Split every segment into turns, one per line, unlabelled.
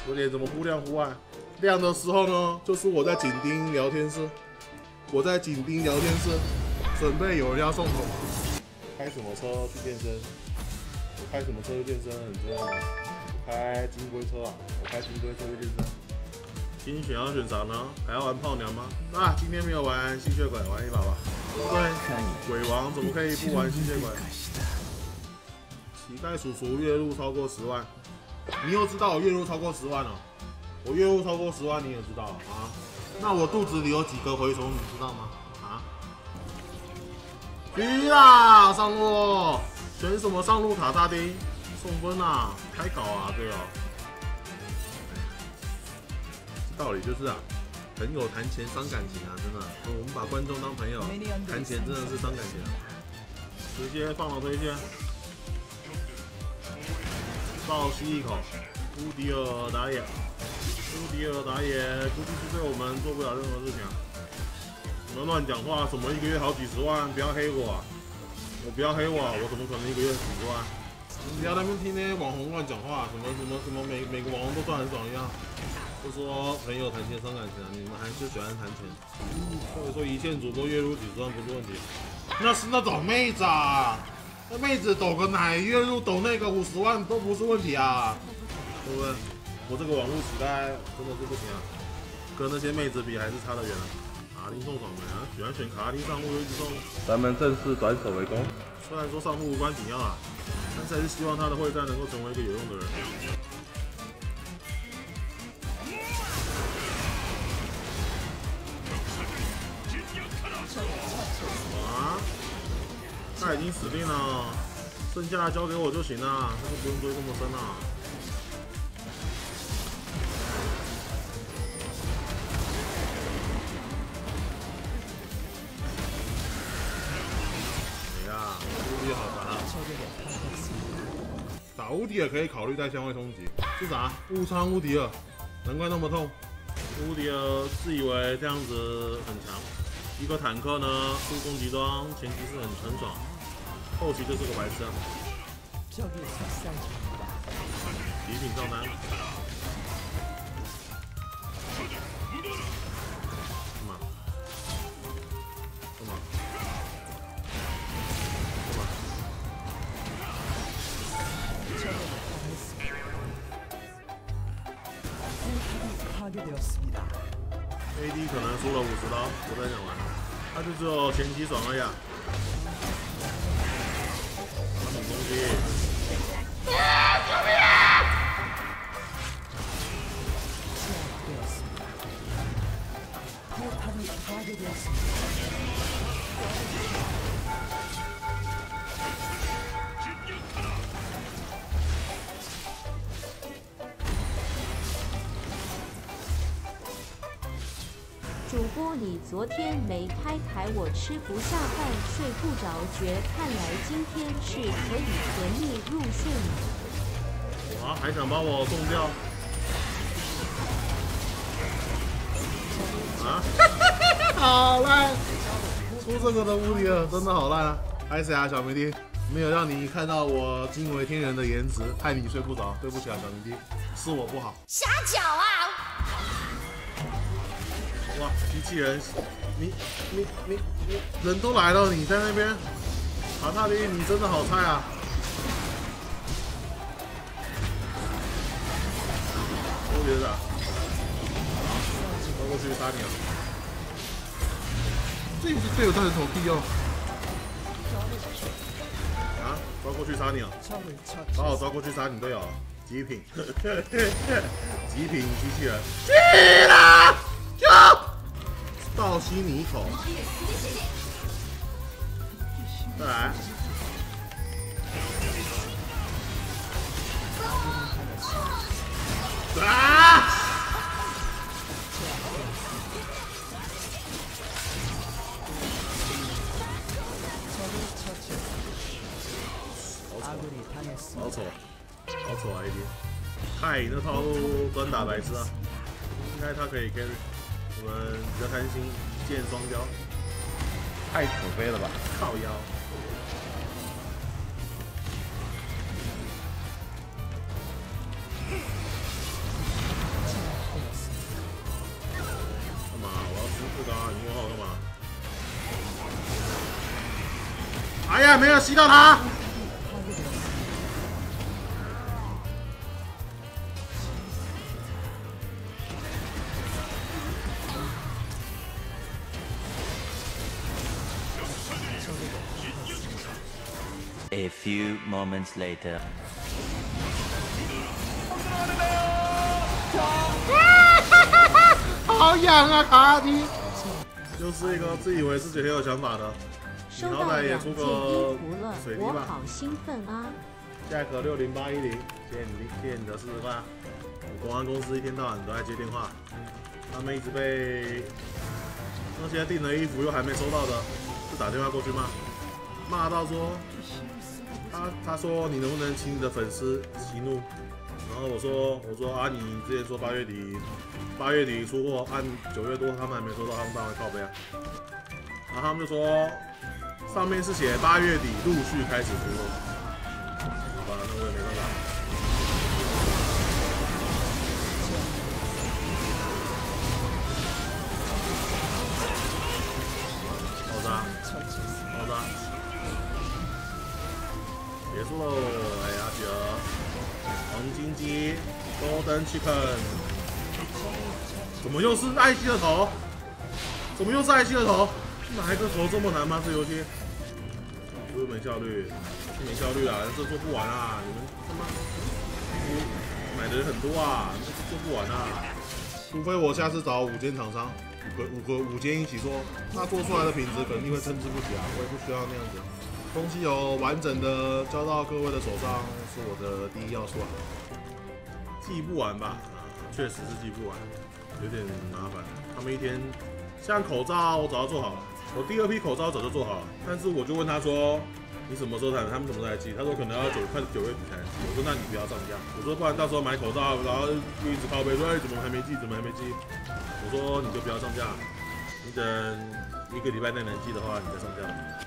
有点怎么忽亮忽暗？亮的时候呢，就是我在紧盯聊天室，准备有人要送头。开什么车去健身？我开什么车去健身？你知道吗？我开金龟车啊！我开金龟车去健身。今天选要选啥呢？还要玩炮娘吗？啊，今天没有玩吸血鬼，玩一把吧。对，鬼王怎么可以不玩吸血鬼？乞丐叔叔月入超过10万，你又知道我月入超过10万了。我月入超过10万，你也知道啊？那我肚子里有几个蛔虫，你知道吗？啊？去啦，上路！选什么上路塔萨丁？送分啊！开搞啊！对哦。道理就是啊，朋友谈钱伤感情啊，真的。我们把观众当朋友，谈钱真的是伤感情啊。直接放了推荐，倒吸一口，乌迪尔打野，估计是对我们做不了任何事情啊。你们乱讲话，什么1个月好几10万，不要黑我啊！我不要黑我啊，我怎么可能1个月几十万？你不要在那边听那些网红乱讲话，什么每个网红都赚很爽一样。就说朋友谈钱伤感情啊，你们还是喜欢谈钱，或者说一线主播月入几十万不是问题，那是那种妹子啊，那妹子抖个奶月入抖那个50万都不是问题啊，对不对？我这个网络乞丐真的是不行啊，跟那些妹子比还是差得远啊。卡丁送爽没啊？喜欢选卡丁上路就一直送，咱们正式转守为攻。虽然说上路无关紧要啊，但是还是希望他的会战能够成为一个有用的人。他已经死定了，剩下的交给我就行了，那个不用追这么深啊。哎呀，乌迪好烦啊！打乌迪尔可以考虑带相位冲击，是啥？误伤乌迪尔，难怪那么痛。乌迪尔自以为这样子很强，一个坦克呢，出攻击装前期是很爽。后期就是个白痴啊！礼品上单，干嘛？AD 可能输了50刀，我再讲完，他就只有前期爽而已啊。东西！救命啊！
主播你昨天没开台，我吃不下饭，睡不着觉，看来今天是可以甜蜜入睡了。
哇，还想把我送掉？啊！好烂！出这个的乌迪尔真的好烂啊！拍谁啊，小迷弟？没有让你看到我惊为天人的颜值，害你睡不着，对不起啊，小迷弟，是我不好。
瞎搅啊！
哇，机器人，你人都来了，你在那边，塔塔利，你真的好菜啊！我觉得，抓过去杀你啊！这不是队友造成什么屁用？啊，抓过去杀你啊！好好抓过去杀你队友，极品，极品机器人，去啦！倒吸你一口，再来，啊！好丑，好丑啊！AD，太那套路专打白痴啊，应该他可以 carry。我们比较贪心，一箭双雕，太可悲了吧！靠腰。 这个啊，你问号干嘛？哎呀，没有吸到他。
A few moments later.
好痒啊，卡迪！就是一个自以为自己很有想法的，你
收
好歹也
到2件衣
出个
服了，我
水滴吧。
好兴奋啊！
价格60810，谢谢你的40块。我公安公司一天到晚都在接电话，他们一直被那些订了衣服又还没收到的，就打电话过去骂到说他说你能不能请你的粉丝息怒？然后我说啊，你之前说8月底出货，按9月多他们还没收到，他们当然靠背啊。然后他们就说上面是写8月底陆续开始出货，好吧，那我也没办法。爆炸，爆炸，结束喽！哎呀，姐。 黄金鸡，Golden Chicken， 怎么又是艾希的头？怎么又是艾希的头？哪一个头这么难吗？这游戏就是没效率，是没效率啊！这做不完啊！你们他妈买的人很多啊，这做不完啊！除非我下次找5间厂商，5间一起做，那做出来的品质肯定会参差不齐啊！我也不需要那样子。 东西有完整的交到各位的手上，是我的第一要素啊。记不完吧？确实是记不完，有点麻烦。他们一天，像口罩我早就做好了，我第2批口罩早就做好了，但是我就问他说，你什么时候才？他们什么时候才寄？他说可能要快9月底才。我说那你不要上架。我说不然到时候买口罩，然后一直靠背说，哎怎么还没寄？怎么还没寄？我说你就不要上架，你等1个礼拜内能寄的话，你再上架。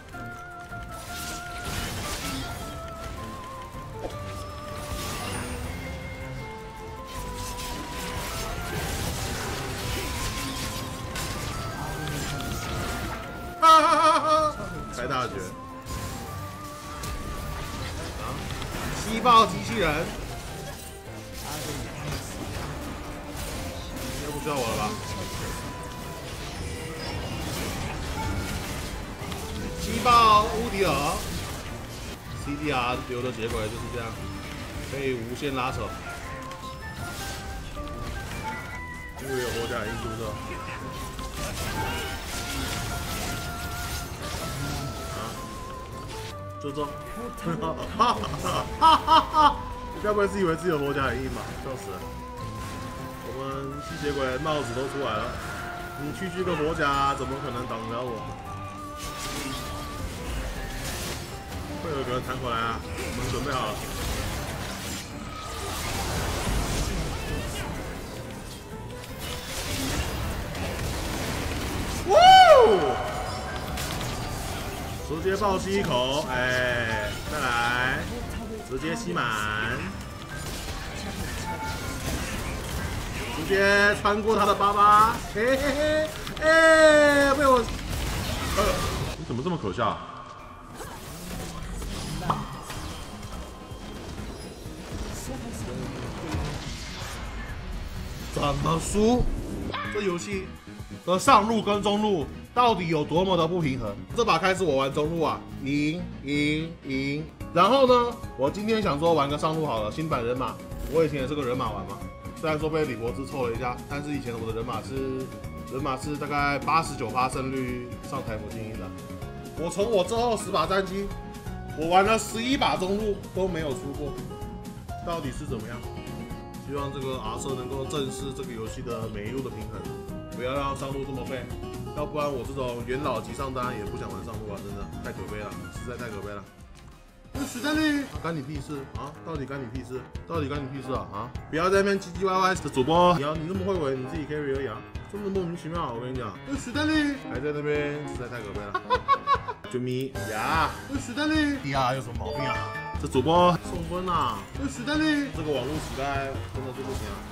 开大绝！啊！吸爆机器人！应该不需要我了吧？吸爆乌迪尔 ！CDR 丢的结果就是这样，可以无限拉扯。因为有活甲因素是吧？ 就这，哈哈！你该不会是以为自己的活甲很硬吧？笑死了！我们吸血鬼帽子都出来了，你区区个活甲怎么可能挡得了我？会有个人弹回来啊！我们准备好了。哇！ 直接爆吸一口，哎，再来，直接吸满，直接穿过他的巴巴，嘿嘿嘿，哎，被我，你怎么这么可笑？怎么输？这游戏的上路跟中路。 到底有多么的不平衡？这把开始我玩中路啊，赢。然后呢，我今天想说玩个上路好了，新版人马。我以前也是个人马玩嘛，虽然说被李博兹凑了一下，但是以前我的人马是大概89%胜率上台服精英的。我从我之后10把战绩，我玩了11把中路都没有输过，到底是怎么样？希望这个阿瑟能够正视这个游戏的每一路的平衡，不要让上路这么废。 要不然我这种元老级上单也不想玩上路啊，真的太可悲了，实在太可悲了。史丹利，干你屁事啊！到底干你屁事？到底干你屁事啊！啊！不要在那边唧唧歪歪的主播，你那么会玩，你自己 carry 而已啊，真的莫名其妙。我跟你讲，史丹利还在那边，实在太可悲了。啾咪呀，史丹利呀，有什么毛病啊？这主播送分啊！史丹利，这个网络乞丐真的是不行啊。